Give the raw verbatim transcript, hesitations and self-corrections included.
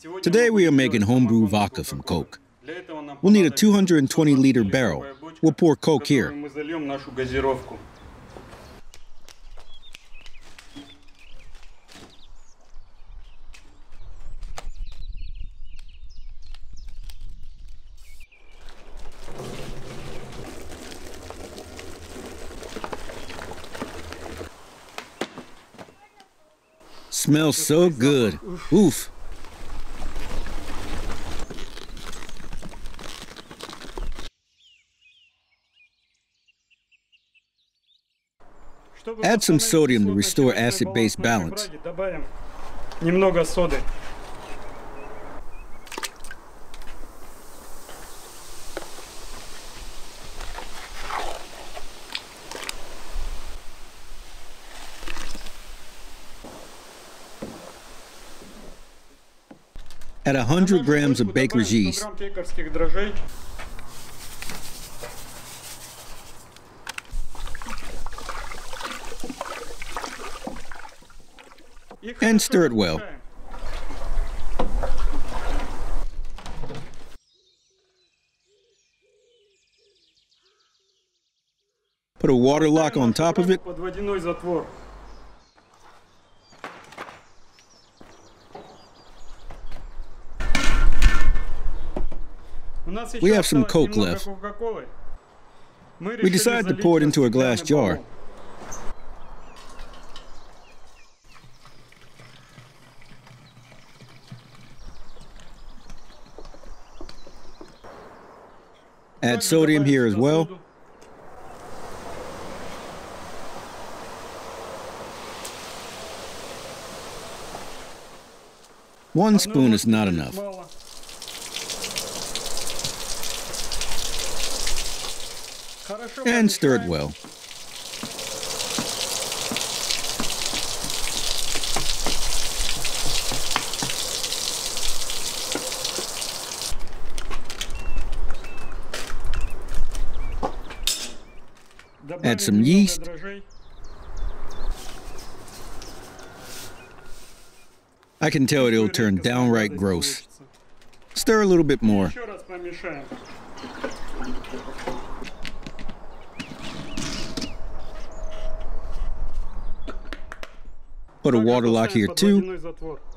Today we are making homebrew vodka from Coke. We'll need a two hundred twenty liter barrel. We'll pour Coke here. Smells so good. Oof. Add some sodium to restore acid-base balance. Add one hundred grams of baker's yeast. And stir it well. Put a water lock on top of it. We have some Coke left. We decided to pour it into a glass jar. Add sodium here as well. One spoon is not enough. And stir it well. Add some yeast. I can tell it'll turn downright gross. Stir a little bit more. Put a water lock here too.